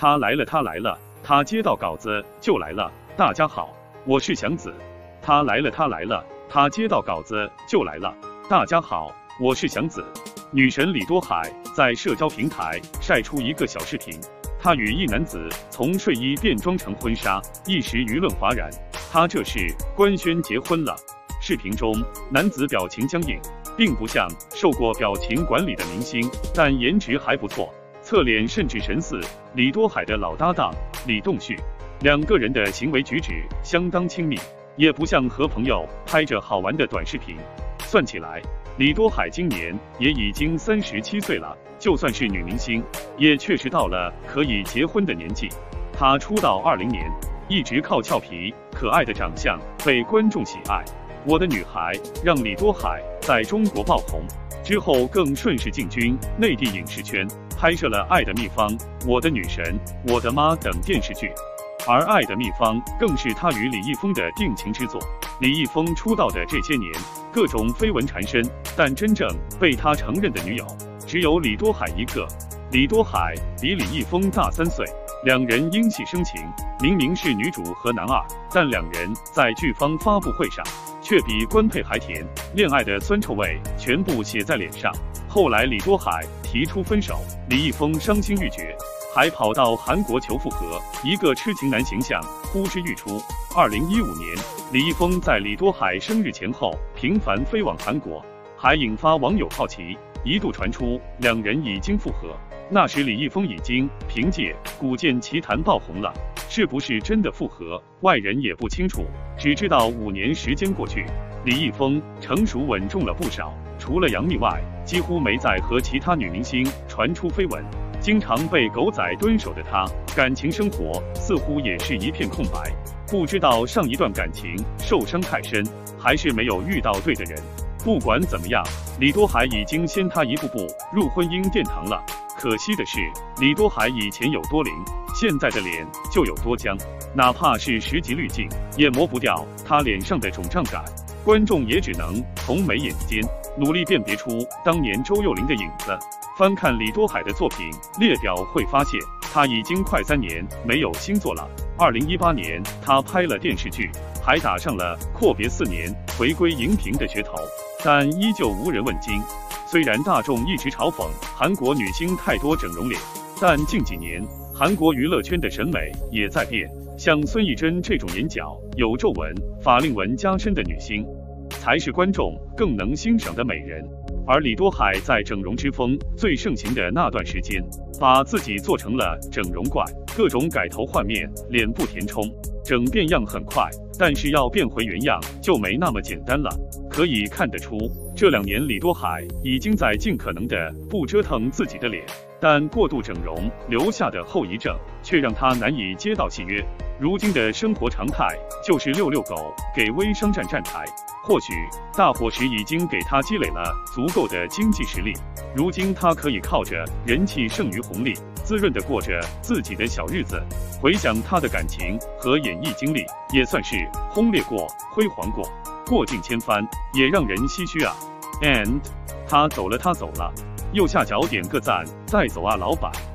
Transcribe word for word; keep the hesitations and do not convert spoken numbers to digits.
他来了，他来了，他接到稿子就来了。大家好，我是祥子。他来了，他来了，他接到稿子就来了。大家好，我是祥子。女神李多海在社交平台晒出一个小视频，她与一男子从睡衣变装成婚纱，一时舆论哗然。她这是官宣结婚了。视频中，男子表情僵硬，并不像受过表情管理的明星，但颜值还不错，侧脸甚至神似李多海的老搭档李栋旭。两个人的行为举止相当亲密，也不像和朋友拍着好玩的短视频。算起来，李多海今年也已经三十七岁了，就算是女明星，也确实到了可以结婚的年纪。她出道二零年，一直靠俏皮可爱的长相被观众喜爱。我的女孩让李多海在中国爆红，之后更顺势进军内地影视圈，拍摄了《爱的秘方》、《我的女神》、《我的妈》等电视剧。而《爱的秘方》更是她与李易峰的定情之作。李易峰出道的这些年，各种绯闻缠身，但真正被他承认的女友只有李多海一个。李多海比李易峰大三岁，两人因戏生情，明明是女主和男二，但两人在剧方发布会上却比官配还甜，恋爱的酸臭味全部写在脸上。后来李多海提出分手，李易峰伤心欲绝，还跑到韩国求复合，一个痴情男形象呼之欲出。二零一五年，李易峰在李多海生日前后频繁飞往韩国，还引发网友好奇，一度传出两人已经复合。那时李易峰已经凭借《古剑奇谭》爆红了，是不是真的复合，外人也不清楚。只知道五年时间过去，李易峰成熟稳重了不少，除了杨幂外，几乎没再和其他女明星传出绯闻。经常被狗仔蹲守的他，感情生活似乎也是一片空白。不知道上一段感情受伤太深，还是没有遇到对的人。不管怎么样，李多海已经先他一步步入婚姻殿堂了。可惜的是，李多海以前有多灵，现在的脸就有多僵，哪怕是十级滤镜，也磨不掉他脸上的肿胀感。观众也只能从眉眼间努力辨别出当年周幼玲的影子。翻看李多海的作品列表会发现，他已经快三年没有新作了。二零一八年，他拍了电视剧，还打上了阔别四年回归荧屏的噱头，但依旧无人问津。虽然大众一直嘲讽韩国女星太多整容脸，但近几年韩国娱乐圈的审美也在变。像孙艺珍这种眼角有皱纹、法令纹加深的女星，才是观众更能欣赏的美人。而李多海在整容之风最盛行的那段时间，把自己做成了整容怪，各种改头换面，脸部填充，整变样很快，但是要变回原样就没那么简单了。可以看得出，这两年李多海已经在尽可能的不折腾自己的脸，但过度整容留下的后遗症却让他难以接到契约。如今的生活常态就是遛遛狗，给微商站站台。或许大伙时已经给他积累了足够的经济实力，如今他可以靠着人气剩余红利，滋润地过着自己的小日子。回想他的感情和演艺经历，也算是轰烈过、辉煌过，过尽千帆，也让人唏嘘啊。And 他走了，他走了，右下角点个赞，带走啊，老板。